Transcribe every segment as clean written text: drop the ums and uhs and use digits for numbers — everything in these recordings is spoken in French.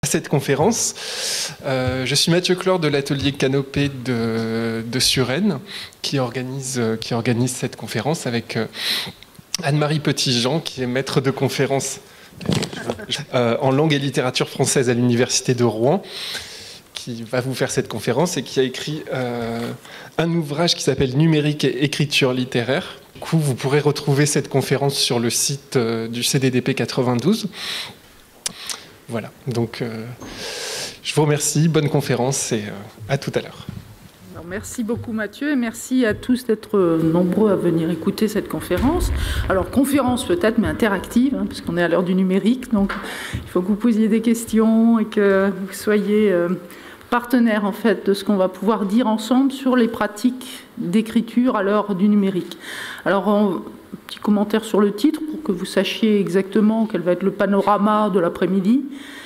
cette conférence. Je suis Mathieu Clore de l'atelier Canopée de Suresnes qui organise cette conférence avec Anne-Marie Petitjean qui est maître de conférence en langue et littérature française à l'université de Rouen, qui va vous faire cette conférence et qui a écrit un ouvrage qui s'appelle Numérique et écriture littéraire. Du coup, vous pourrez retrouver cette conférence sur le site du CDDP 92. Voilà, donc je vous remercie, bonne conférence et à tout à l'heure. Merci beaucoup Mathieu et merci à tous d'être nombreux à venir écouter cette conférence. Alors conférence peut-être mais interactive, hein, puisqu'on est à l'heure du numérique, donc il faut que vous posiez des questions et que vous soyez partenaires en fait de ce qu'on va pouvoir dire ensemble sur les pratiques d'écriture à l'heure du numérique. Alors un petit commentaire sur le titre pour que vous sachiez exactement quel va être le panorama de l'après-midi.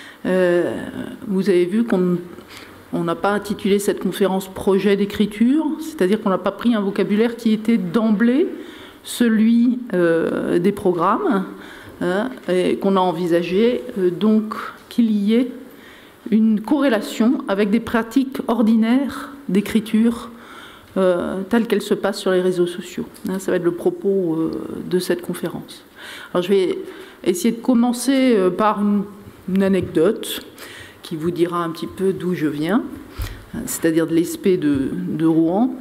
Vous avez vu qu'on n'a pas intitulé cette conférence « Projet d'écriture », c'est-à-dire qu'on n'a pas pris un vocabulaire qui était d'emblée celui des programmes, et qu'on a envisagé donc qu'il y ait une corrélation avec des pratiques ordinaires d'écriture telles qu'elles se passent sur les réseaux sociaux. Ça va être le propos de cette conférence. Alors je vais essayer de commencer par une anecdote qui vous dira un petit peu d'où je viens, c'est-à-dire de l'ESP de Rouen.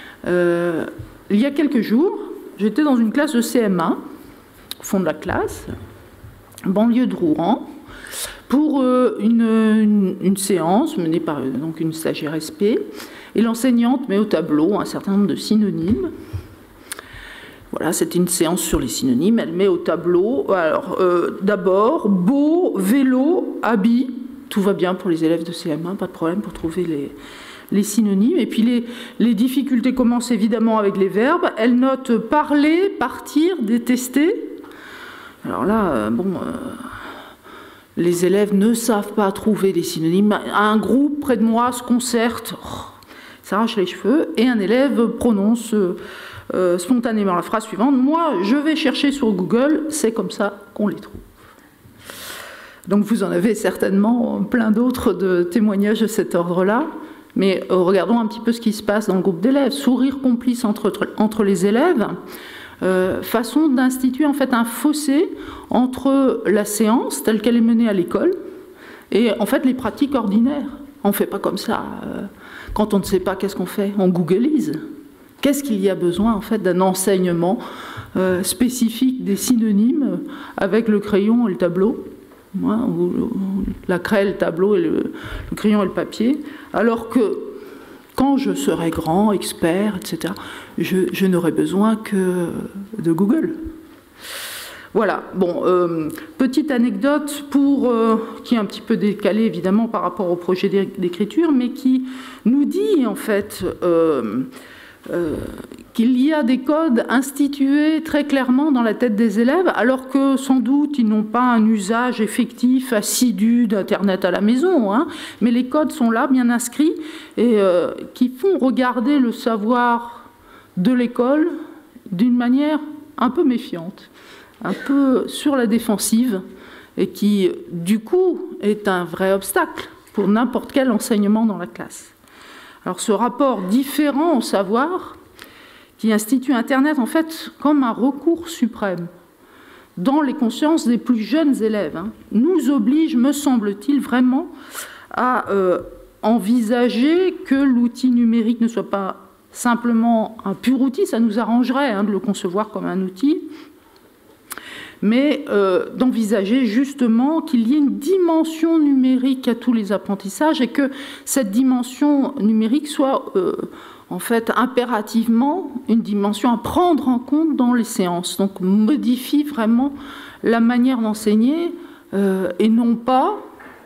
Il y a quelques jours, j'étais dans une classe de CM1, au fond de la classe, banlieue de Rouen, pour une séance menée par donc une stagiaire SP, et l'enseignante met au tableau un certain nombre de synonymes. Voilà, c'est une séance sur les synonymes. Elle met au tableau, alors d'abord, beau, vélo, habit. Tout va bien pour les élèves de CM1, pas de problème pour trouver les synonymes. Et puis les difficultés commencent évidemment avec les verbes. Elle note parler, partir, détester. Alors là, les élèves ne savent pas trouver des synonymes. Un groupe près de moi se concerte, s'arrache les cheveux, et un élève prononce spontanément la phrase suivante: moi, je vais chercher sur Google, c'est comme ça qu'on les trouve. Donc vous en avez certainement plein d'autres de témoignages de cet ordre-là, mais regardons un petit peu ce qui se passe dans le groupe d'élèves. Sourire complice entre les élèves, façon d'instituer en fait un fossé entre la séance telle qu'elle est menée à l'école et en fait les pratiques ordinaires. On ne fait pas comme ça. Quand on ne sait pas, qu'est-ce qu'on fait? On googleise. Qu'est-ce qu'il y a besoin en fait d'un enseignement spécifique des synonymes avec le crayon et le tableau, ou la craie, le tableau et le crayon et le papier, alors que quand je serai grand, expert, etc., je n'aurai besoin que de Google. Voilà, bon, petite anecdote qui est un petit peu décalée évidemment par rapport au projet d'écriture, mais qui nous dit en fait qu'il y a des codes institués très clairement dans la tête des élèves, alors que sans doute ils n'ont pas un usage effectif, assidu d'Internet à la maison, hein, mais les codes sont là, bien inscrits, et qui font regarder le savoir de l'école d'une manière un peu méfiante, un peu sur la défensive, et qui, du coup, est un vrai obstacle pour n'importe quel enseignement dans la classe. Alors ce rapport différent au savoir, qui institue Internet en fait comme un recours suprême dans les consciences des plus jeunes élèves, hein, nous oblige, me semble-t-il, vraiment à envisager que l'outil numérique ne soit pas simplement un pur outil, ça nous arrangerait hein, de le concevoir comme un outil, mais d'envisager justement qu'il y ait une dimension numérique à tous les apprentissages et que cette dimension numérique soit en fait impérativement une dimension à prendre en compte dans les séances, donc modifie vraiment la manière d'enseigner et non pas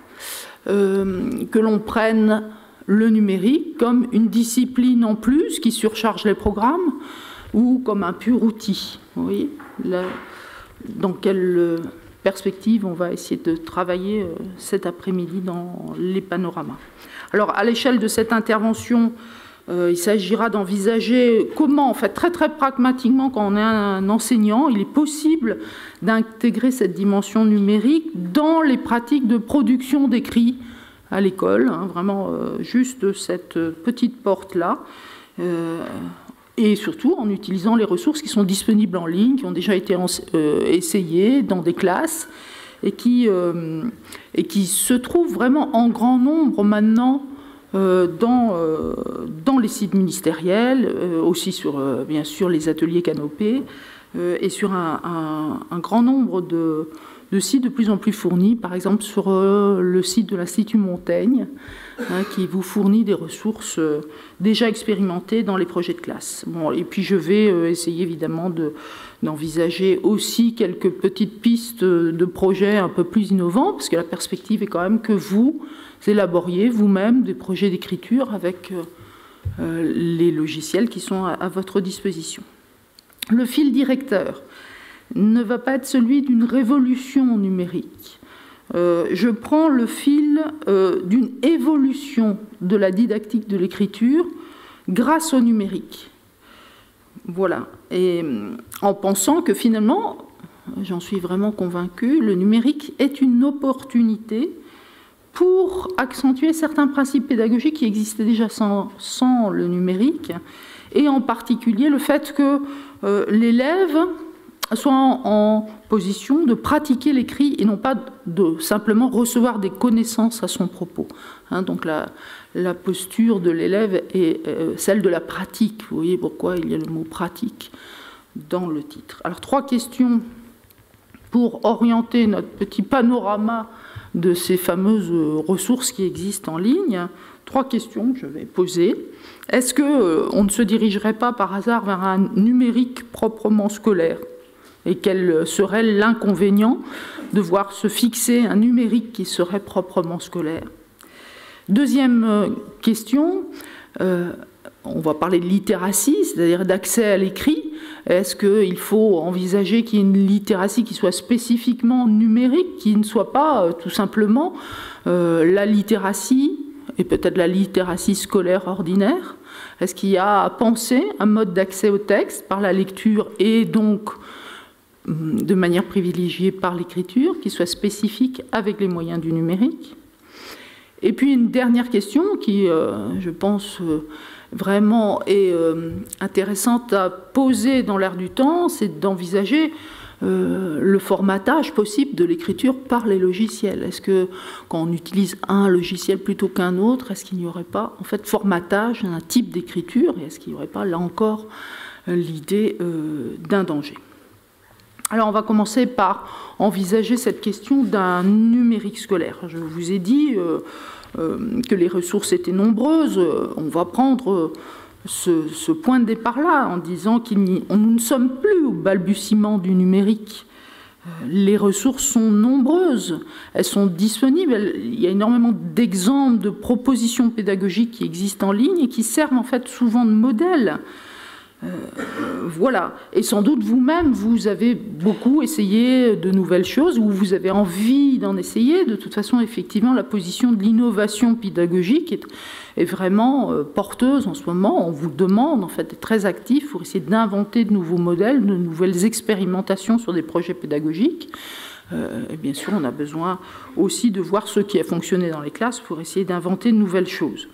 que l'on prenne le numérique comme une discipline en plus qui surcharge les programmes ou comme un pur outil. Vous voyez dans quelle perspective on va essayer de travailler cet après-midi dans les panoramas. Alors, à l'échelle de cette intervention, Il s'agira d'envisager comment, en fait, très très pragmatiquement, quand on est un enseignant, il est possible d'intégrer cette dimension numérique dans les pratiques de production d'écrits à l'école, hein, vraiment juste cette petite porte-là, et surtout en utilisant les ressources qui sont disponibles en ligne, qui ont déjà été essayées dans des classes, et qui se trouvent vraiment en grand nombre maintenant dans les sites ministériels, aussi sur, bien sûr, les ateliers Canopé, et sur un grand nombre de sites de plus en plus fournis, par exemple sur le site de l'Institut Montaigne, hein, qui vous fournit des ressources déjà expérimentées dans les projets de classe. Bon, et puis je vais essayer évidemment d'envisager aussi quelques petites pistes de projets un peu plus innovants, parce que la perspective est quand même que vous élaboriez vous-même des projets d'écriture avec les logiciels qui sont à votre disposition. Le fil directeur ne va pas être celui d'une révolution numérique. Je prends le fil d'une évolution de la didactique de l'écriture grâce au numérique. Voilà. Et en pensant que finalement, j'en suis vraiment convaincue, le numérique est une opportunité pour accentuer certains principes pédagogiques qui existaient déjà sans le numérique, et en particulier le fait que l'élève soit en position de pratiquer l'écrit et non pas de simplement recevoir des connaissances à son propos. Hein, donc la posture de l'élève est celle de la pratique. Vous voyez pourquoi il y a le mot pratique dans le titre. Alors 3 questions pour orienter notre petit panorama de ces fameuses ressources qui existent en ligne. 3 questions que je vais poser. Est-ce qu'on ne se dirigerait pas par hasard vers un numérique proprement scolaire ? Et quel serait l'inconvénient de voir se fixer un numérique qui serait proprement scolaire? Deuxième question, on va parler de littératie, c'est-à-dire d'accès à l'écrit. Est-ce qu'il faut envisager qu'il y ait une littératie qui soit spécifiquement numérique, qui ne soit pas tout simplement la littératie, et peut-être la littératie scolaire ordinaire? Est-ce qu'il y a à penser un mode d'accès au texte par la lecture et donc de manière privilégiée par l'écriture, qui soit spécifique avec les moyens du numérique? Et puis une dernière question qui, je pense, vraiment est intéressante à poser dans l'air du temps, c'est d'envisager le formatage possible de l'écriture par les logiciels. Est-ce que quand on utilise un logiciel plutôt qu'un autre, est-ce qu'il n'y aurait pas en fait formatage d'un type d'écriture, et est-ce qu'il n'y aurait pas là encore l'idée d'un danger? Alors on va commencer par envisager cette question d'un numérique scolaire. Je vous ai dit que les ressources étaient nombreuses. On va prendre ce point de départ-là en disant nous ne sommes plus au balbutiement du numérique. Les ressources sont nombreuses, elles sont disponibles. Il y a énormément d'exemples de propositions pédagogiques qui existent en ligne et qui servent en fait souvent de modèle. Voilà. Et sans doute vous-même, vous avez beaucoup essayé de nouvelles choses, ou vous avez envie d'en essayer. De toute façon, effectivement, la position de l'innovation pédagogique est vraiment porteuse en ce moment. On vous demande, en fait, d'être très actif pour essayer d'inventer de nouveaux modèles, de nouvelles expérimentations sur des projets pédagogiques. Et bien sûr, on a besoin aussi de voir ce qui a fonctionné dans les classes pour essayer d'inventer de nouvelles choses.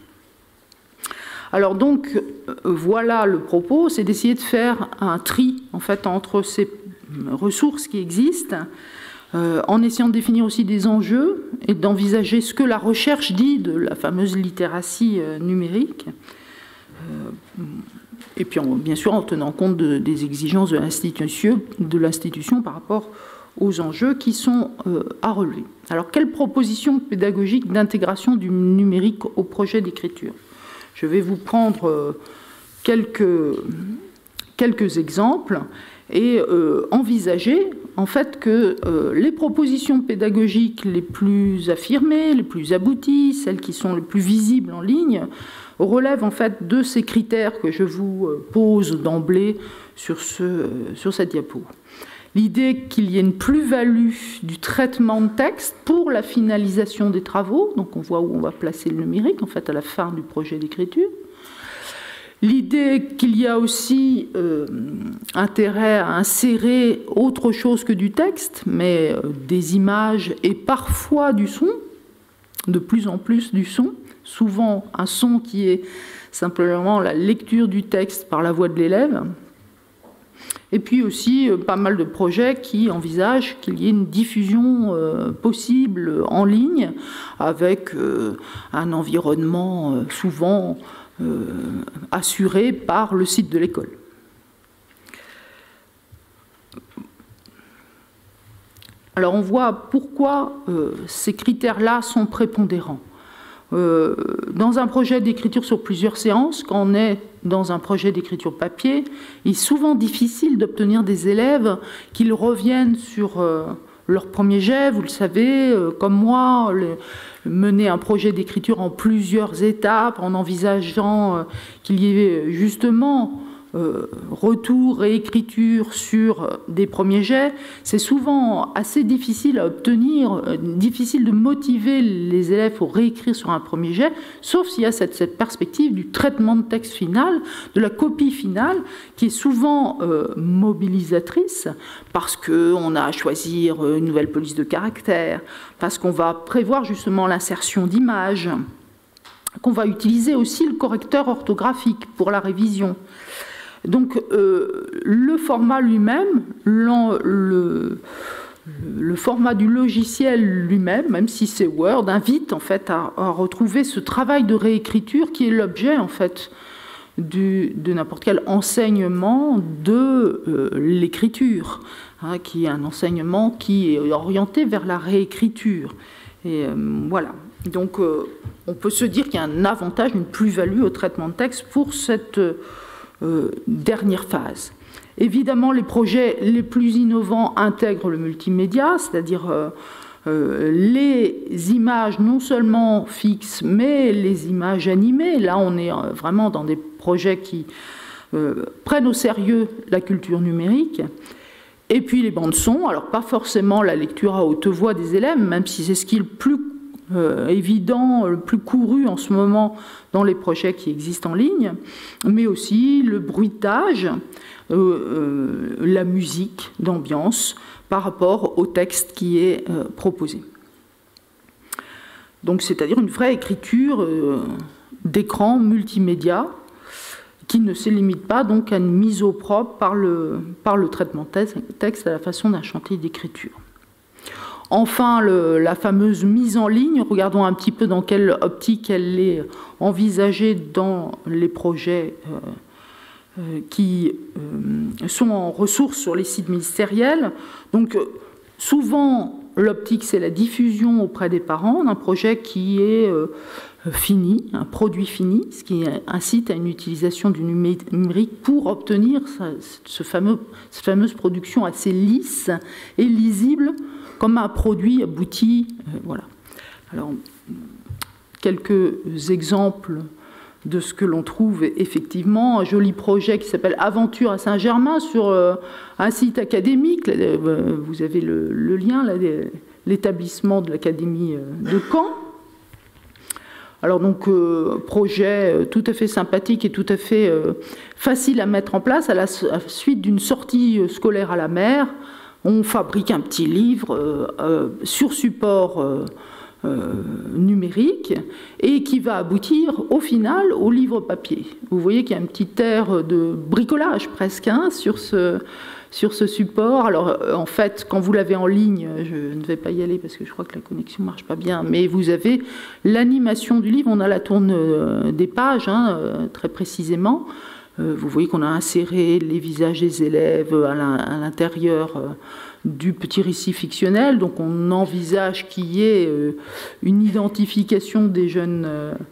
Alors donc, voilà le propos, c'est d'essayer de faire un tri en fait, entre ces ressources qui existent, en essayant de définir aussi des enjeux et d'envisager ce que la recherche dit de la fameuse littératie numérique, et puis bien sûr en tenant compte des exigences de l'institution par rapport aux enjeux qui sont à relever. Alors, quelle proposition pédagogique d'intégration du numérique au projet d'écriture ? Je vais vous prendre quelques exemples et envisager en fait que les propositions pédagogiques les plus affirmées, les plus abouties, celles qui sont les plus visibles en ligne, relèvent en fait de ces critères que je vous pose d'emblée sur cette diapo. L'idée qu'il y ait une plus-value du traitement de texte pour la finalisation des travaux, donc on voit où on va placer le numérique, en fait, à la fin du projet d'écriture. L'idée qu'il y a aussi intérêt à insérer autre chose que du texte, mais des images et parfois du son, de plus en plus du son, souvent un son qui est simplement la lecture du texte par la voix de l'élève. Et puis aussi pas mal de projets qui envisagent qu'il y ait une diffusion possible en ligne avec un environnement souvent assuré par le site de l'école. Alors on voit pourquoi ces critères-là sont prépondérants. Dans un projet d'écriture sur plusieurs séances, quand on est dans un projet d'écriture papier, il est souvent difficile d'obtenir des élèves qui reviennent sur leur premier jet. Vous le savez, comme moi, mener un projet d'écriture en plusieurs étapes, en envisageant qu'il y ait justement retour, réécriture sur des premiers jets, c'est souvent assez difficile à obtenir, difficile de motiver les élèves pour réécrire sur un premier jet, sauf s'il y a cette perspective du traitement de texte final, de la copie finale, qui est souvent mobilisatrice, parce qu'on a à choisir une nouvelle police de caractère, parce qu'on va prévoir justement l'insertion d'images, qu'on va utiliser aussi le correcteur orthographique pour la révision. Donc le format lui-même, le format du logiciel lui-même, même si c'est Word, invite en fait à retrouver ce travail de réécriture qui est l'objet en fait de n'importe quel enseignement de l'écriture, hein, qui est un enseignement qui est orienté vers la réécriture. Et voilà. Donc on peut se dire qu'il y a un avantage, une plus-value au traitement de texte pour cette dernière phase. Évidemment, les projets les plus innovants intègrent le multimédia, c'est-à-dire les images non seulement fixes, mais les images animées. Là, on est vraiment dans des projets qui prennent au sérieux la culture numérique. Et puis les bandes son, alors pas forcément la lecture à haute voix des élèves, même si c'est ce qui est le plus évident, le plus couru en ce moment dans les projets qui existent en ligne, mais aussi le bruitage, la musique d'ambiance par rapport au texte qui est proposé. Donc c'est-à-dire une vraie écriture d'écran multimédia qui ne se limite pas donc à une mise au propre par le traitement texte à la façon d'un chantier d'écriture. Enfin, la fameuse mise en ligne, regardons un petit peu dans quelle optique elle est envisagée dans les projets qui sont en ressources sur les sites ministériels. Donc, souvent, l'optique, c'est la diffusion auprès des parents d'un projet qui est fini, un produit fini, ce qui incite à une utilisation du numérique pour obtenir cette fameuse production assez lisse et lisible comme un produit abouti. Voilà. Alors, quelques exemples de ce que l'on trouve effectivement. Un joli projet qui s'appelle Aventure à Saint-Germain sur un site académique. Là, vous avez le lien, là, l'établissement de l'académie de Caen. Alors donc, projet tout à fait sympathique et tout à fait facile à mettre en place à la suite d'une sortie scolaire à la mer. On fabrique un petit livre sur support numérique et qui va aboutir au final au livre papier. Vous voyez qu'il y a un petit air de bricolage presque hein, sur ce support. Alors en fait, quand vous l'avez en ligne, je ne vais pas y aller parce que je crois que la connexion ne marche pas bien, mais vous avez l'animation du livre, on a la tourne des pages hein, très précisément. Vous voyez qu'on a inséré les visages des élèves à l'intérieur du petit récit fictionnel. Donc on envisage qu'il y ait une identification des jeunes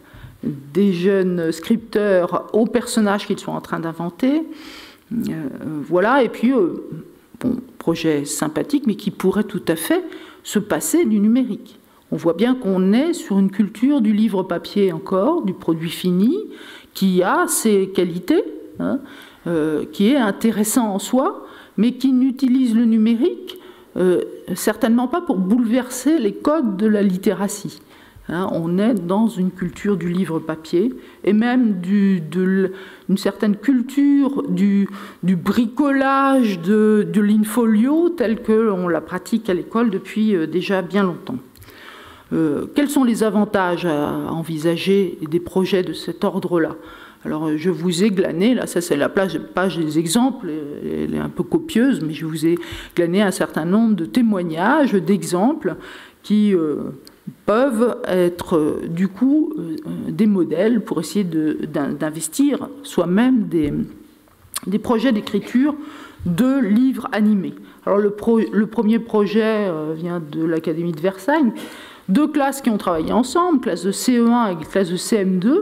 scripteurs aux personnages qu'ils sont en train d'inventer. Voilà, et puis, bon, projet sympathique, mais qui pourrait tout à fait se passer du numérique. On voit bien qu'on est sur une culture du livre papier encore, du produit fini, qui a ses qualités, hein, qui est intéressant en soi, mais qui n'utilise le numérique certainement pas pour bouleverser les codes de la littératie. Hein, on est dans une culture du livre papier et même une certaine culture du bricolage de l'infolio tel qu'on la pratique à l'école depuis déjà bien longtemps. Quels sont les avantages à envisager des projets de cet ordre-là? Alors, je vous ai glané, là, ça c'est la page des exemples, elle est un peu copieuse, mais je vous ai glané un certain nombre de témoignages, d'exemples qui peuvent être, du coup, des modèles pour essayer d'investir soi-même des projets d'écriture de livres animés. Alors, le premier projet vient de l'Académie de Versailles. 2 classes qui ont travaillé ensemble, classe de CE1 et classe de CM2.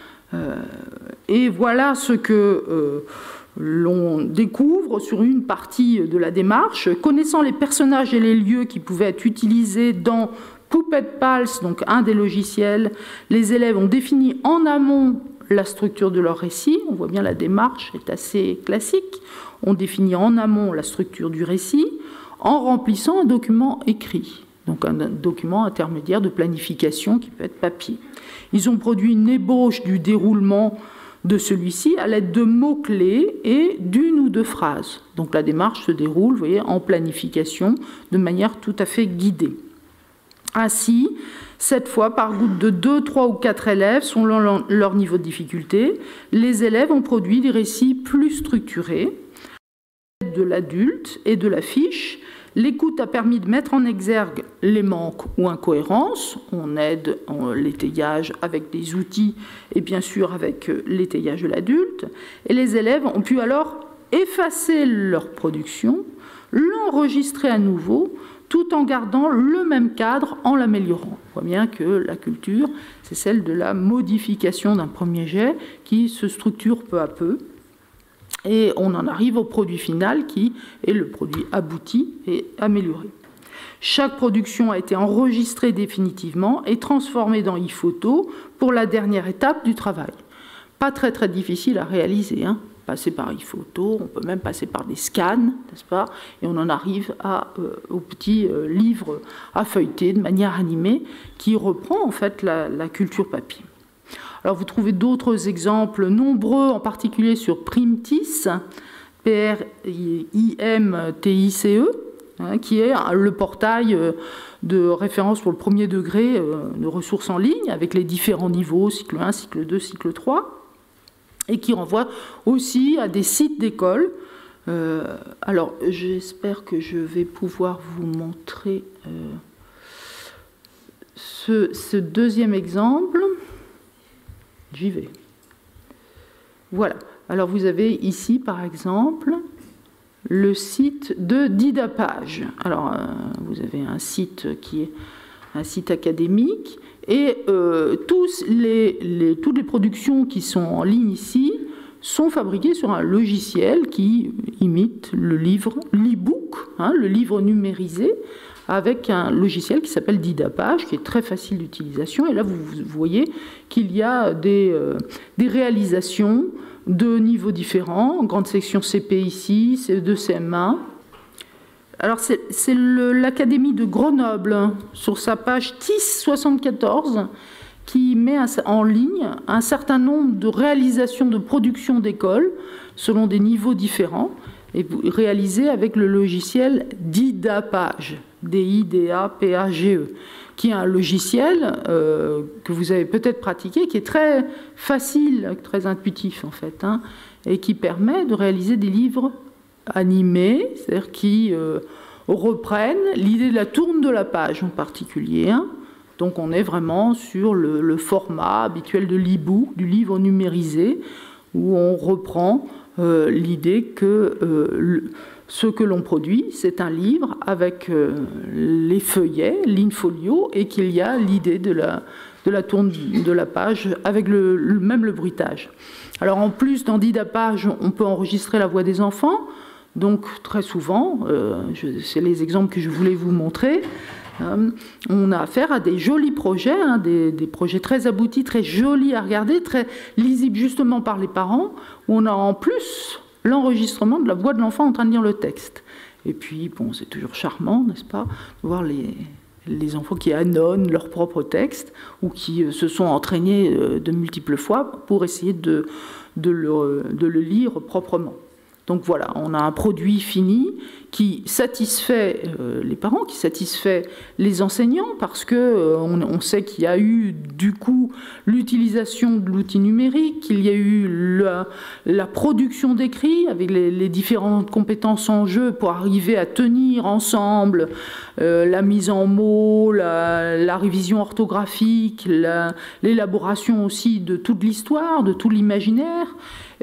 Et voilà ce que l'on découvre sur une partie de la démarche. Connaissant les personnages et les lieux qui pouvaient être utilisés dans Puppet Pals, donc un des logiciels, les élèves ont défini en amont la structure de leur récit. On voit bien la démarche est assez classique. On définit en amont la structure du récit en remplissant un document écrit. Donc un document intermédiaire de planification qui peut être papier. Ils ont produit une ébauche du déroulement de celui-ci à l'aide de mots-clés et d'une ou 2 phrases. Donc la démarche se déroule, vous voyez, en planification de manière tout à fait guidée. Ainsi, cette fois, par groupe de 2, 3 ou 4 élèves, selon leur niveau de difficulté, les élèves ont produit des récits plus structurés de l'adulte et de la fiche. L'écoute a permis de mettre en exergue les manques ou incohérences. On aide l'étayage avec des outils et bien sûr avec l'étayage de l'adulte. Et les élèves ont pu alors effacer leur production, l'enregistrer à nouveau, tout en gardant le même cadre en l'améliorant. On voit bien que la culture, c'est celle de la modification d'un premier jet qui se structure peu à peu. Et on en arrive au produit final qui est le produit abouti et amélioré. Chaque production a été enregistrée définitivement et transformée dans e-photo pour la dernière étape du travail. Pas très très difficile à réaliser, hein. Passer par e-photo, on peut même passer par des scans, n'est-ce pas? Et on en arrive au petit livre à feuilleter de manière animée qui reprend en fait la culture papier. Alors vous trouvez d'autres exemples nombreux, en particulier sur Primtice, P-R-I-M-T-I-C-E, hein, qui est le portail de référence pour le premier degré de ressources en ligne, avec les différents niveaux, cycle 1, cycle 2, cycle 3, et qui renvoie aussi à des sites d'école. Alors j'espère que je vais pouvoir vous montrer ce deuxième exemple. J'y vais. Voilà. Alors vous avez ici, par exemple, le site de Didapage. Alors vous avez un site qui est un site académique et toutes les productions qui sont en ligne ici sont fabriquées sur un logiciel qui imite le livre, l'e-book, hein, le livre numérisé, avec un logiciel qui s'appelle Didapage, qui est très facile d'utilisation. Et là, vous voyez qu'il y a des réalisations de niveaux différents, grande section CP ici, CE2, CM1. Alors, c'est l'Académie de Grenoble, sur sa page TIS 74, qui met en ligne un certain nombre de réalisations de production d'école, selon des niveaux différents, et réalisées avec le logiciel Didapage. D-I-D-A-P-A-G-E, qui est un logiciel que vous avez peut-être pratiqué, qui est très facile, très intuitif en fait, hein, et qui permet de réaliser des livres animés, c'est-à-dire qui reprennent l'idée de la tourne de la page en particulier. Hein. Donc on est vraiment sur le format habituel de l'e-book, du livre numérisé, où on reprend l'idée que ce que l'on produit, c'est un livre avec les feuillets, l'infolio, et qu'il y a l'idée de la tourne de la page avec même le bruitage. Alors en plus, dans Didapage, on peut enregistrer la voix des enfants, donc très souvent, c'est les exemples que je voulais vous montrer, on a affaire à des jolis projets, hein, des projets très aboutis, très jolis à regarder, très lisibles justement par les parents, où on a en plus l'enregistrement de la voix de l'enfant en train de lire le texte. Et puis, bon, c'est toujours charmant, n'est-ce pas, de voir les enfants qui annonnent leur propre texte ou qui se sont entraînés de multiples fois pour essayer de le lire proprement. Donc voilà, on a un produit fini qui satisfait les parents, qui satisfait les enseignants, parce que on sait qu'il y a eu du coup l'utilisation de l'outil numérique, qu'il y a eu la production d'écrits avec les différentes compétences en jeu pour arriver à tenir ensemble la mise en mots, la révision orthographique, l'élaboration aussi de toute l'histoire, de tout l'imaginaire.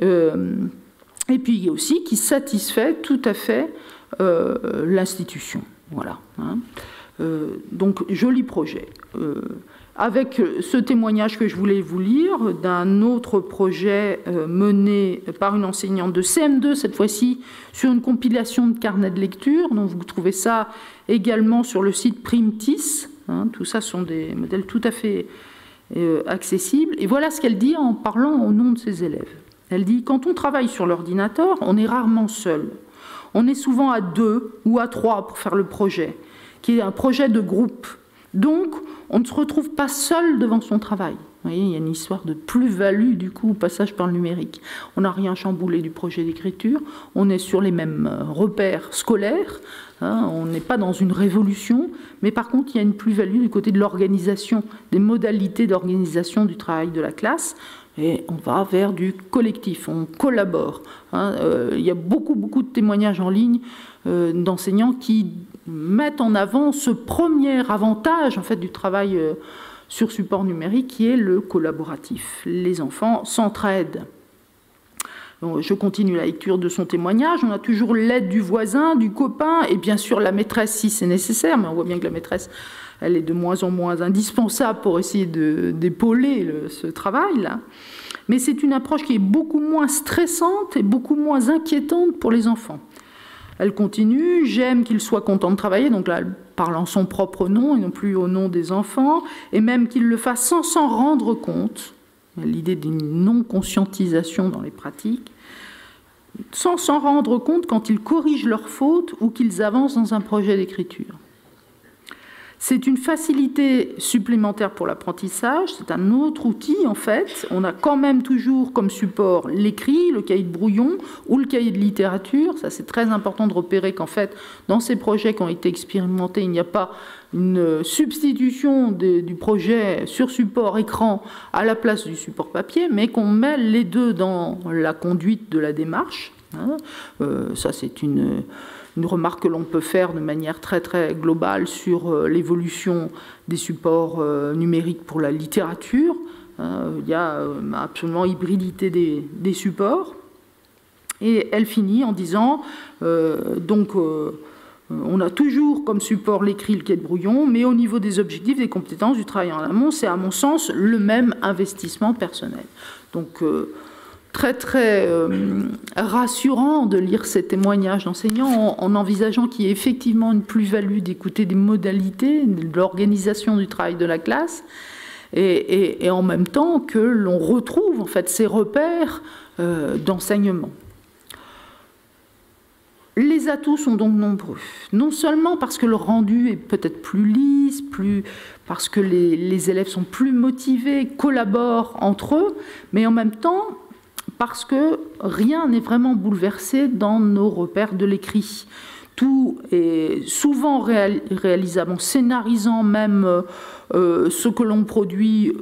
Et puis aussi qui satisfait tout à fait l'institution. Voilà. Hein. Donc, joli projet. Avec ce témoignage que je voulais vous lire d'un autre projet mené par une enseignante de CM2, cette fois-ci, sur une compilation de carnets de lecture. Donc, vous trouvez ça également sur le site Primtis. Hein. Tout ça sont des modèles tout à fait accessibles. Et voilà ce qu'elle dit en parlant au nom de ses élèves. Elle dit « Quand on travaille sur l'ordinateur, on est rarement seul. On est souvent à 2 ou à 3 pour faire le projet, qui est un projet de groupe. Donc, on ne se retrouve pas seul devant son travail. » Vous voyez, il y a une histoire de plus-value, du coup, au passage par le numérique. On n'a rien chamboulé du projet d'écriture, on est sur les mêmes repères scolaires, hein, on n'est pas dans une révolution, mais par contre, il y a une plus-value du côté de l'organisation, des modalités d'organisation du travail de la classe. Et on va vers du collectif, on collabore. Hein. Il y a beaucoup de témoignages en ligne d'enseignants qui mettent en avant ce premier avantage en fait, du travail sur support numérique qui est le collaboratif. Les enfants s'entraident. Donc, je continue la lecture de son témoignage. On a toujours l'aide du voisin, du copain et bien sûr la maîtresse si c'est nécessaire, mais on voit bien que la maîtresse elle est de moins en moins indispensable pour essayer d'épauler ce travail-là. Mais c'est une approche qui est beaucoup moins stressante et beaucoup moins inquiétante pour les enfants. Elle continue, j'aime qu'ils soient contents de travailler, donc là, elle parle en son propre nom et non plus au nom des enfants, et même qu'ils le fassent sans s'en rendre compte. L'idée d'une non-conscientisation dans les pratiques. Sans s'en rendre compte quand ils corrigent leurs fautes ou qu'ils avancent dans un projet d'écriture. C'est une facilité supplémentaire pour l'apprentissage, c'est un autre outil en fait. On a quand même toujours comme support l'écrit, le cahier de brouillon ou le cahier de littérature. Ça c'est très important de repérer qu'en fait dans ces projets qui ont été expérimentés, il n'y a pas une substitution du projet sur support écran à la place du support papier, mais qu'on mêle les deux dans la conduite de la démarche. Ça c'est une remarque que l'on peut faire de manière très très globale sur l'évolution des supports numériques pour la littérature. Il y a absolument hybridité des supports. Et elle finit en disant on a toujours comme support l'écrit, le cahier de brouillon, mais au niveau des objectifs, des compétences, du travail en amont, c'est à mon sens le même investissement personnel. Donc très très rassurant de lire ces témoignages d'enseignants en envisageant qu'il y ait effectivement une plus-value d'écouter des modalités, de l'organisation du travail de la classe, et en même temps que l'on retrouve en fait ces repères d'enseignement. Les atouts sont donc nombreux, non seulement parce que le rendu est peut-être plus lisse, parce que les élèves sont plus motivés, collaborent entre eux, mais en même temps parce que rien n'est vraiment bouleversé dans nos repères de l'écrit. Tout est souvent réalisable en scénarisant même ce que l'on produit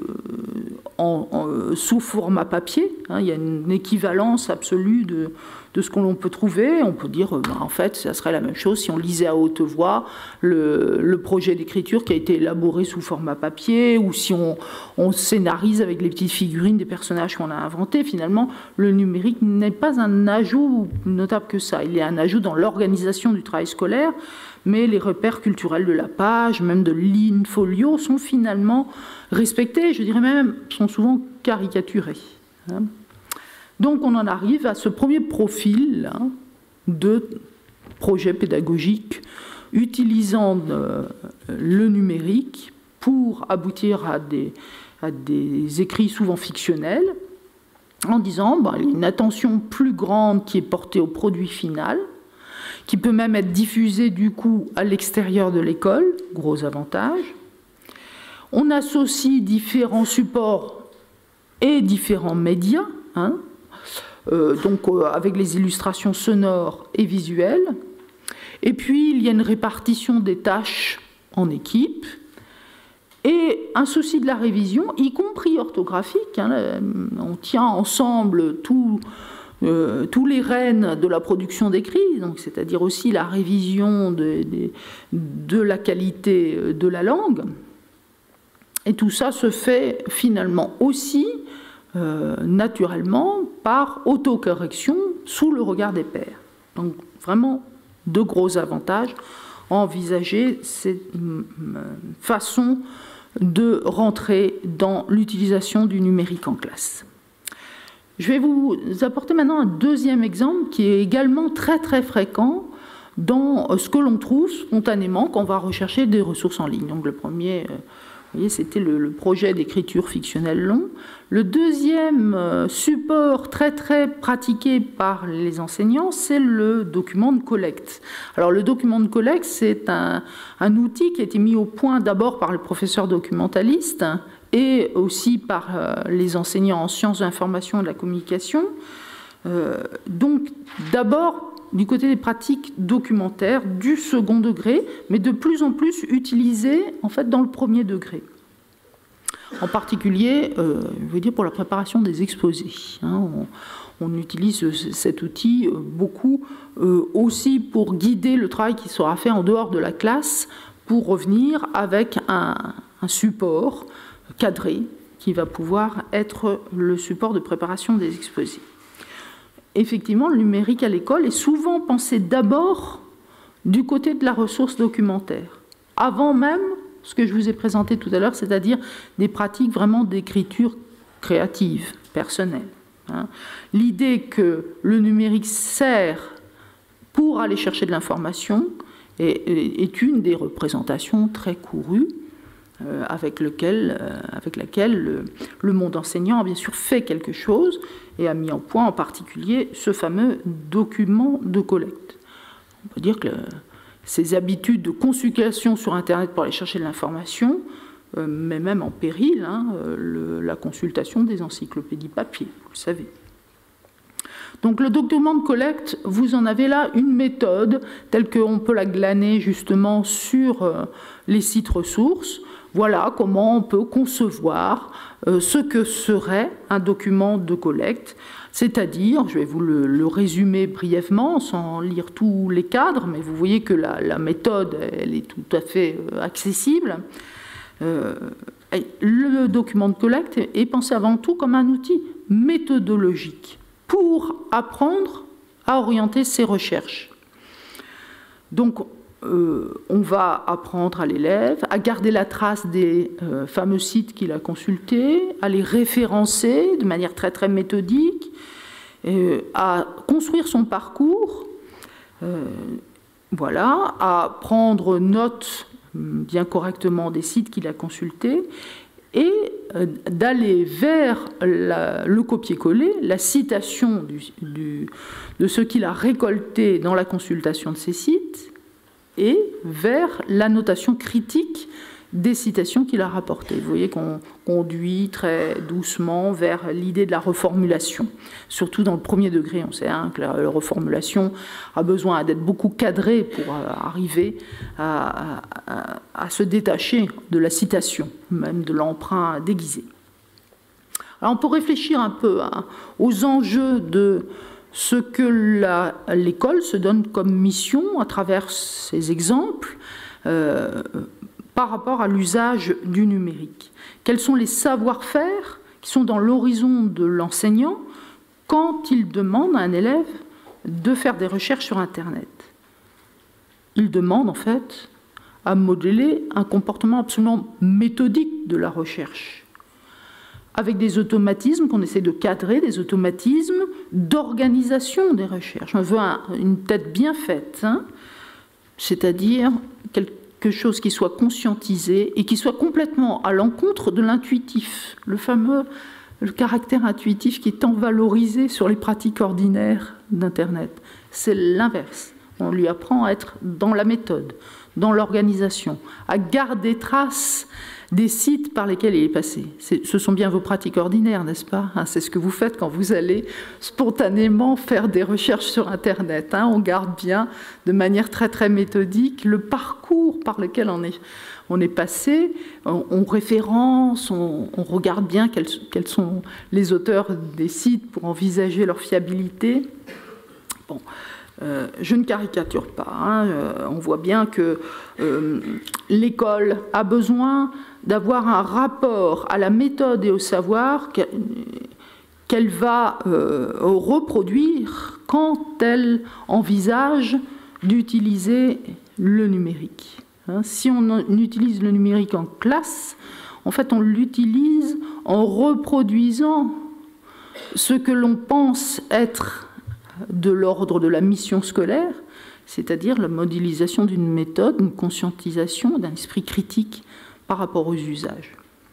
sous format papier. Il y a une équivalence absolue de ce que l'on peut trouver. On peut dire, en fait, ça serait la même chose si on lisait à haute voix le projet d'écriture qui a été élaboré sous format papier, ou si on scénarise avec les petites figurines des personnages qu'on a inventés. Finalement, le numérique n'est pas un ajout notable que ça. Il est un ajout dans l'organisation du travail scolaire, mais les repères culturels de la page, même de l'infolio, sont finalement respectés, je dirais même, sont souvent caricaturés. Donc on en arrive à ce premier profil de projet pédagogique utilisant le numérique pour aboutir à des écrits souvent fictionnels, en disant il y a une attention plus grande qui est portée au produit final, qui peut même être diffusé du coup à l'extérieur de l'école, gros avantage. On associe différents supports et différents médias, hein, avec les illustrations sonores et visuelles. Et puis, il y a une répartition des tâches en équipe et un souci de la révision, y compris orthographique. Hein, on tient ensemble tous les rênes de la production d'écrit, c'est-à-dire aussi la révision de la qualité de la langue. Et tout ça se fait finalement aussi naturellement par autocorrection sous le regard des pairs. Donc vraiment de gros avantages à envisager cette façon de rentrer dans l'utilisation du numérique en classe. Je vais vous apporter maintenant un deuxième exemple qui est également très très fréquent dans ce que l'on trouve spontanément quand on va rechercher des ressources en ligne. Donc le premier, vous voyez, c'était le projet d'écriture fictionnelle long. Le deuxième support très très pratiqué par les enseignants, c'est le document de collecte. Alors le document de collecte, c'est un outil qui a été mis au point d'abord par le professeur documentaliste et aussi par les enseignants en sciences de l'information et de la communication. Donc d'abord du côté des pratiques documentaires du second degré, mais de plus en plus utilisées en fait dans le premier degré. En particulier, je veux dire pour la préparation des exposés. Hein, on utilise cet outil beaucoup aussi pour guider le travail qui sera fait en dehors de la classe, pour revenir avec un support cadré qui va pouvoir être le support de préparation des exposés. Effectivement, le numérique à l'école est souvent pensé d'abord du côté de la ressource documentaire, avant même ce que je vous ai présenté tout à l'heure, c'est-à-dire des pratiques vraiment d'écriture créative, personnelle. Hein. L'idée que le numérique sert pour aller chercher de l'information est une des représentations très courues avec laquelle le monde enseignant a bien sûr fait quelque chose et a mis en point en particulier ce fameux document de collecte. On peut dire que ces habitudes de consultation sur Internet pour aller chercher de l'information met même en péril la consultation des encyclopédies papier, vous le savez. Donc le document de collecte, vous en avez là une méthode telle qu'on peut la glaner justement sur les sites ressources. Voilà comment on peut concevoir ce que serait un document de collecte, c'est-à-dire, je vais vous le résumer brièvement sans lire tous les cadres, mais vous voyez que la méthode, elle est tout à fait accessible. Le document de collecte est pensé avant tout comme un outil méthodologique pour apprendre à orienter ses recherches. Donc, on va apprendre à l'élève à garder la trace des fameux sites qu'il a consultés, à les référencer de manière très très méthodique, à construire son parcours, voilà, à prendre note bien correctement des sites qu'il a consultés et d'aller vers le copier-coller, la citation de ce qu'il a récolté dans la consultation de ces sites, et vers l'annotation critique des citations qu'il a rapportées. Vous voyez qu'on conduit très doucement vers l'idée de la reformulation. Surtout dans le premier degré, on sait que la reformulation a besoin d'être beaucoup cadrée pour arriver à se détacher de la citation, même de l'emprunt déguisé. Alors on peut réfléchir un peu aux enjeux de ce que l'école se donne comme mission à travers ces exemples par rapport à l'usage du numérique. Quels sont les savoir-faire qui sont dans l'horizon de l'enseignant quand il demande à un élève de faire des recherches sur Internet? Il demande en fait à modeler un comportement absolument méthodique de la recherche, avec des automatismes qu'on essaie de cadrer, des automatismes d'organisation des recherches. On veut une tête bien faite, c'est-à-dire quelque chose qui soit conscientisé et qui soit complètement à l'encontre de l'intuitif, le caractère intuitif qui est tant valorisé sur les pratiques ordinaires d'Internet. C'est l'inverse. On lui apprend à être dans la méthode, dans l'organisation, à garder trace des sites par lesquels il est passé. Ce sont bien vos pratiques ordinaires, n'est-ce pas? C'est ce que vous faites quand vous allez spontanément faire des recherches sur Internet. On garde bien, de manière très très méthodique, le parcours par lequel on est passé, on référence, on regarde bien quels sont les auteurs des sites pour envisager leur fiabilité. Bon. Je ne caricature pas, on voit bien que l'école a besoin d'avoir un rapport à la méthode et au savoir qu'elle va reproduire quand elle envisage d'utiliser le numérique. Si on utilise le numérique en classe, en fait on l'utilise en reproduisant ce que l'on pense être de l'ordre de la mission scolaire, c'est-à-dire la modélisation d'une méthode, une conscientisation d'un esprit critique par rapport aux usages.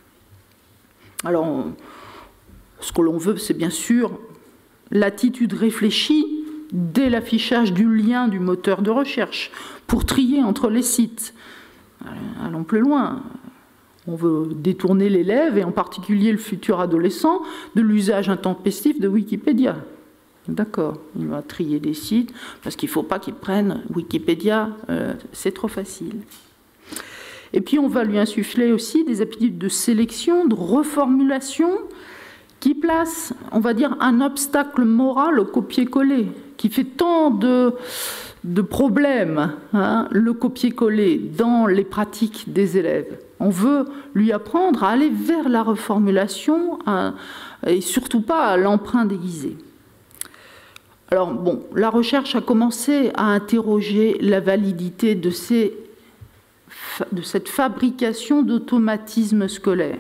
Alors, ce que l'on veut, c'est bien sûr l'attitude réfléchie dès l'affichage du lien du moteur de recherche, pour trier entre les sites. Allons plus loin. On veut détourner l'élève, et en particulier le futur adolescent, de l'usage intempestif de Wikipédia. D'accord, il va trier des sites, parce qu'il ne faut pas qu'il prenne Wikipédia, c'est trop facile. Et puis on va lui insuffler aussi des habitudes de sélection, de reformulation, qui placent, on va dire, un obstacle moral au copier-coller, qui fait tant de problèmes, le copier-coller dans les pratiques des élèves. On veut lui apprendre à aller vers la reformulation, et surtout pas à l'emprunt déguisé. Alors, bon, la recherche a commencé à interroger la validité de cette fabrication d'automatismes scolaires.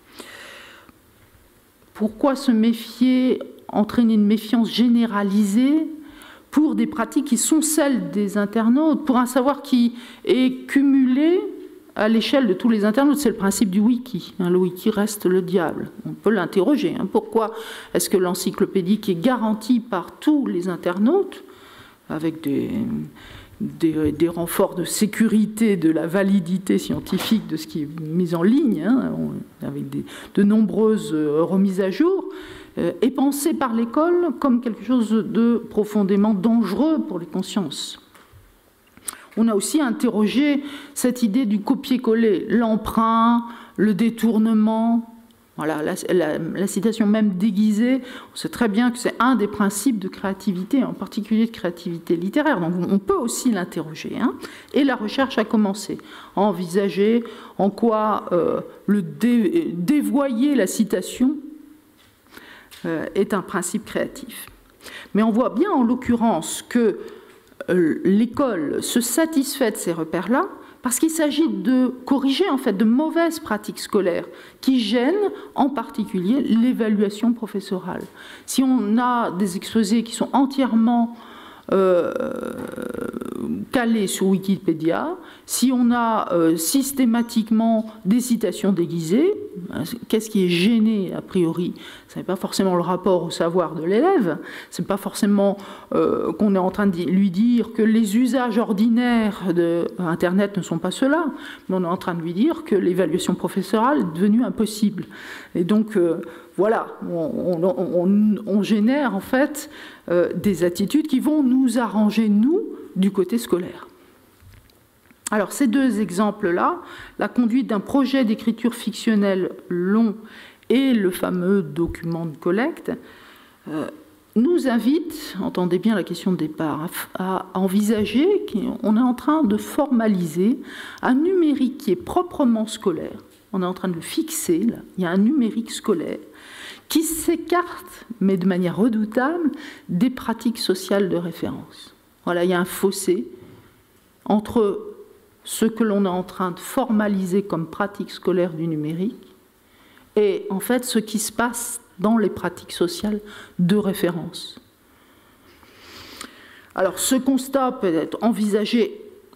Pourquoi se méfier, entraîner une méfiance généralisée pour des pratiques qui sont celles des internautes, pour un savoir qui est cumulé à l'échelle de tous les internautes? C'est le principe du wiki. Le wiki reste le diable. On peut l'interroger. Pourquoi est-ce que l'encyclopédique est garantie par tous les internautes, avec des renforts de sécurité de la validité scientifique de ce qui est mis en ligne, avec de nombreuses remises à jour, est pensée par l'école comme quelque chose de profondément dangereux pour les consciences? On a aussi interrogé cette idée du copier-coller, l'emprunt, le détournement. Voilà, la citation même déguisée, on sait très bien que c'est un des principes de créativité, en particulier de créativité littéraire. Donc on peut aussi l'interroger. Et la recherche a commencé à envisager en quoi dévoyer la citation est un principe créatif. Mais on voit bien en l'occurrence que l'école se satisfait de ces repères-là parce qu'il s'agit de corriger en fait de mauvaises pratiques scolaires qui gênent en particulier l'évaluation professorale. Si on a des exposés qui sont entièrement calés sur Wikipédia, si on a systématiquement des citations déguisées, qu'est-ce qui est gêné a priori? Ce n'est pas forcément le rapport au savoir de l'élève, ce n'est pas forcément qu'on est en train de lui dire que les usages ordinaires d'Internet ne sont pas ceux-là, mais on est en train de lui dire que l'évaluation professorale est devenue impossible. Et donc, voilà, on génère en fait des attitudes qui vont nous arranger, nous, du côté scolaire. Alors, ces deux exemples-là, la conduite d'un projet d'écriture fictionnelle long et le fameux document de collecte, nous invitent, entendez bien la question de départ, à envisager qu'on est en train de formaliser un numérique qui est proprement scolaire. On est en train de le fixer, là. Il y a un numérique scolaire qui s'écarte, mais de manière redoutable, des pratiques sociales de référence. Voilà, il y a un fossé entre ce que l'on est en train de formaliser comme pratique scolaire du numérique et en fait ce qui se passe dans les pratiques sociales de référence. Alors ce constat peut être envisagé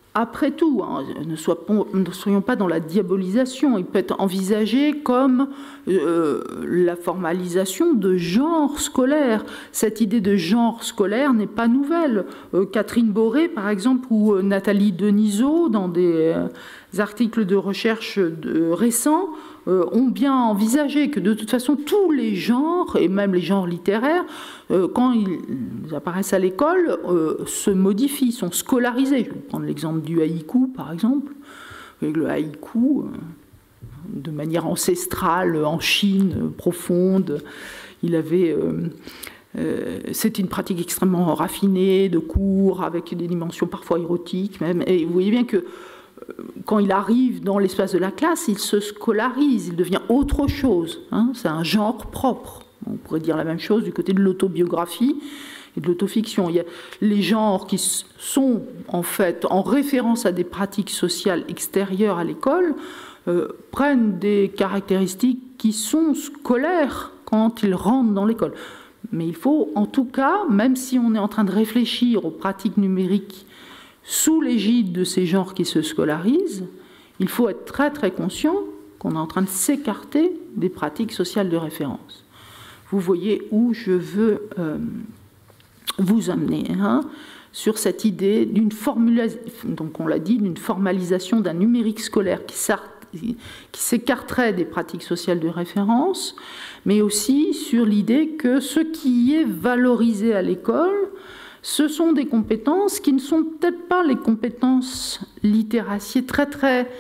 après tout, hein, ne soyons pas dans la diabolisation, il peut être envisagé comme la formalisation de genre scolaire. Cette idée de genre scolaire n'est pas nouvelle. Catherine Boré, par exemple, ou Nathalie Denisot, dans des articles de recherche récents, ont bien envisagé que de toute façon tous les genres, et même les genres littéraires, quand ils apparaissent à l'école, se modifient, sont scolarisés. Je vais prendre l'exemple du haïku, par exemple. Avec le haïku, de manière ancestrale, en Chine, profonde, il avait... c'est une pratique extrêmement raffinée, de cours, avec des dimensions parfois érotiques même. Et vous voyez bien que quand il arrive dans l'espace de la classe, il se scolarise, il devient autre chose. Hein, c'est un genre propre. On pourrait dire la même chose du côté de l'autobiographie et de l'autofiction. Il y a les genres qui sont en fait en référence à des pratiques sociales extérieures à l'école, prennent des caractéristiques qui sont scolaires quand ils rentrent dans l'école. Mais il faut en tout cas, même si on est en train de réfléchir aux pratiques numériques sous l'égide de ces genres qui se scolarisent, il faut être très très conscient qu'on est en train de s'écarter des pratiques sociales de référence. Vous voyez où je veux vous amener, hein, sur cette idée d'une formalisation, donc on l'a dit, d'une formalisation d'un numérique scolaire qui s'écarterait des pratiques sociales de référence, mais aussi sur l'idée que ce qui est valorisé à l'école, ce sont des compétences qui ne sont peut-être pas les compétences littéraciées très très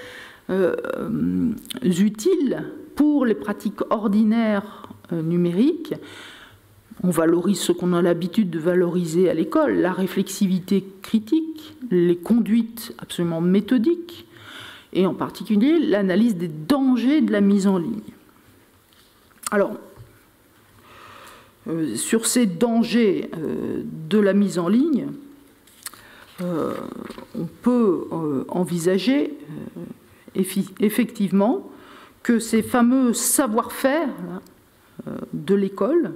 utiles pour les pratiques ordinaires numériques. On valorise ce qu'on a l'habitude de valoriser à l'école, la réflexivité critique, les conduites absolument méthodiques, et en particulier l'analyse des dangers de la mise en ligne. Alors, sur ces dangers de la mise en ligne, on peut envisager effectivement que ces fameux savoir-faire de l'école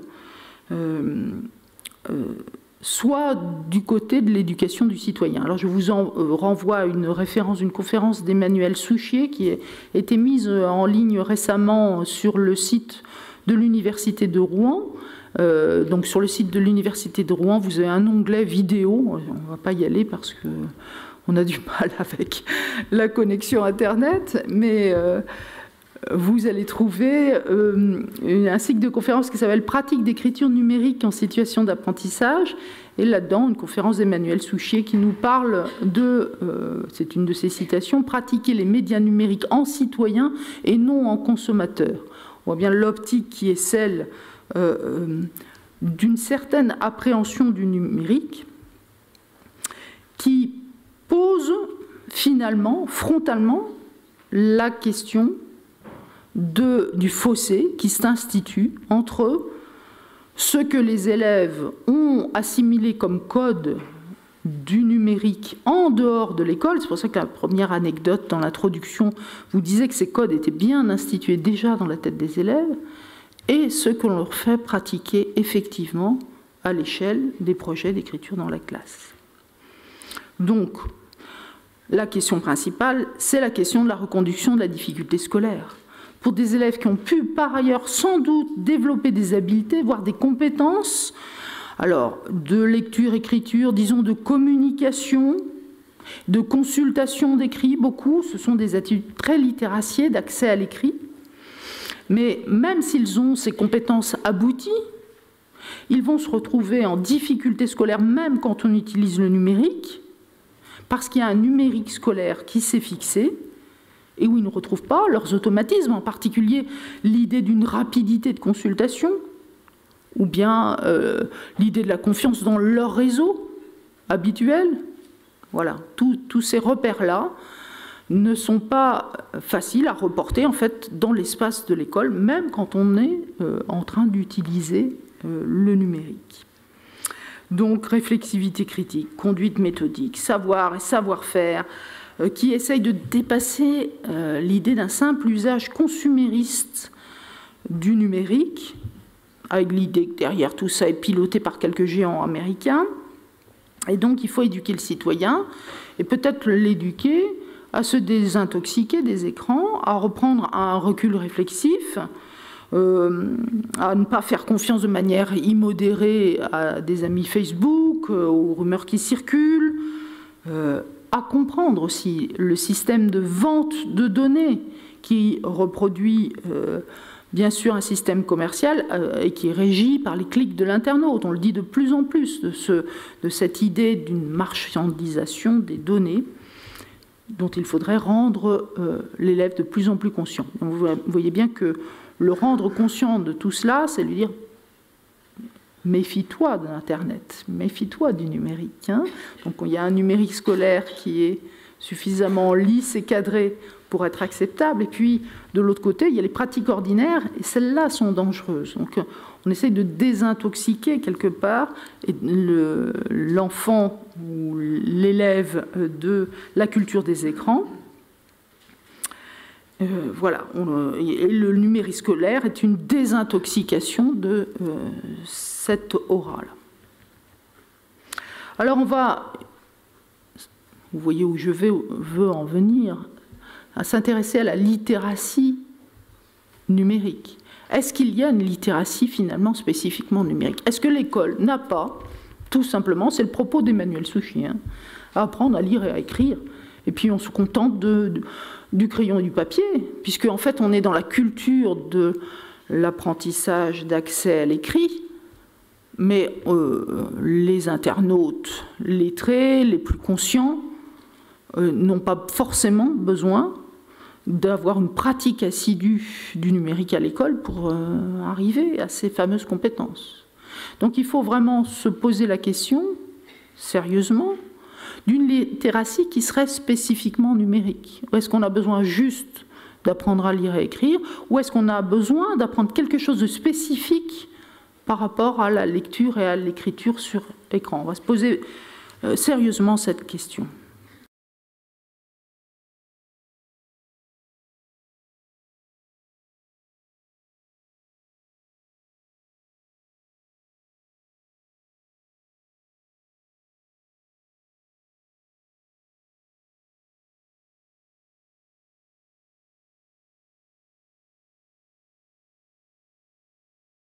soient du côté de l'éducation du citoyen. Alors je vous renvoie à une référence d'une conférence d'Emmanuel Souchier qui a été mise en ligne récemment sur le site de l'Université de Rouen. Donc sur le site de l'Université de Rouen, vous avez un onglet vidéo. On ne va pas y aller parce qu'on a du mal avec la connexion Internet, mais vous allez trouver un cycle de conférences qui s'appelle « Pratique d'écriture numérique en situation d'apprentissage ». Et là-dedans, une conférence d'Emmanuel Souchier qui nous parle de, c'est une de ses citations, « Pratiquer les médias numériques en citoyen et non en consommateur ». On voit bien l'optique qui est celle d'une certaine appréhension du numérique qui pose finalement, frontalement, la question du fossé qui s'institue entre ce que les élèves ont assimilé comme code du numérique en dehors de l'école. C'est pour ça que la première anecdote dans l'introduction vous disait que ces codes étaient bien institués déjà dans la tête des élèves, et ce que l'on leur fait pratiquer effectivement à l'échelle des projets d'écriture dans la classe. Donc, la question principale, c'est la question de la reconduction de la difficulté scolaire. Pour des élèves qui ont pu, par ailleurs, sans doute développer des habiletés, voire des compétences, alors, de lecture, écriture, disons de communication, de consultation d'écrit, beaucoup, ce sont des attitudes très littéraciées d'accès à l'écrit. Mais même s'ils ont ces compétences abouties, ils vont se retrouver en difficulté scolaire, même quand on utilise le numérique, parce qu'il y a un numérique scolaire qui s'est fixé et où ils ne retrouvent pas leurs automatismes, en particulier l'idée d'une rapidité de consultation, ou bien l'idée de la confiance dans leur réseau habituel. Voilà, tous ces repères-là ne sont pas faciles à reporter en fait dans l'espace de l'école, même quand on est en train d'utiliser le numérique. Donc réflexivité critique, conduite méthodique, savoir et savoir-faire, qui essayent de dépasser l'idée d'un simple usage consumériste du numérique, avec l'idée que derrière tout ça est piloté par quelques géants américains. Et donc il faut éduquer le citoyen. et peut-être l'éduquer à se désintoxiquer des écrans, à reprendre un recul réflexif, à ne pas faire confiance de manière immodérée à des amis Facebook, aux rumeurs qui circulent, à comprendre aussi le système de vente de données qui reproduit bien sûr un système commercial et qui est régi par les clics de l'internaute. On le dit de plus en plus de cette idée d'une marchandisation des données dont il faudrait rendre l'élève de plus en plus conscient. Donc vous voyez bien que le rendre conscient de tout cela, c'est lui dire méfie-toi de l'Internet, méfie-toi du numérique. Hein. Donc il y a un numérique scolaire qui est suffisamment lisse et cadré pour être acceptable. Et puis, de l'autre côté, il y a les pratiques ordinaires, et celles-là sont dangereuses. Donc, on essaye de désintoxiquer quelque part l'enfant ou l'élève de la culture des écrans. Voilà. Et le numérique scolaire est une désintoxication de cette aura-là. Alors, on va... Vous voyez où je veux en venir, à s'intéresser à la littératie numérique. Est-ce qu'il y a une littératie finalement spécifiquement numérique? Est-ce que l'école n'a pas, tout simplement, c'est le propos d'Emmanuel Souchi, hein, à apprendre à lire et à écrire, et puis on se contente du crayon et du papier, puisque en fait on est dans la culture de l'apprentissage d'accès à l'écrit, mais les internautes lettrés, les plus conscients, n'ont pas forcément besoin d'avoir une pratique assidue du numérique à l'école pour arriver à ces fameuses compétences. Donc il faut vraiment se poser la question, sérieusement, d'une littératie qui serait spécifiquement numérique. Est-ce qu'on a besoin juste d'apprendre à lire et écrire, ou est-ce qu'on a besoin d'apprendre quelque chose de spécifique par rapport à la lecture et à l'écriture sur écran? On va se poser sérieusement cette question.